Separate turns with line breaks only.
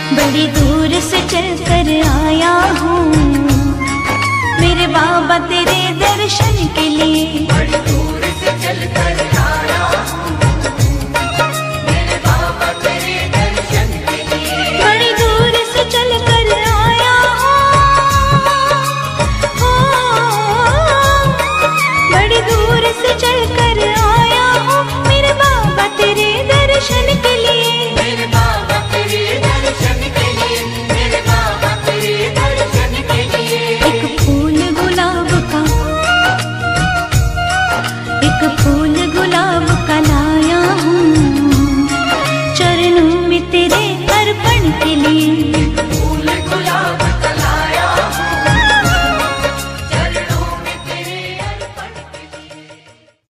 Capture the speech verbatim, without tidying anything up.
बड़ी दूर से चल कर आया हूँ मेरे बाबा तेरे दर्शन के लिए।
बड़ी दूर से चल कर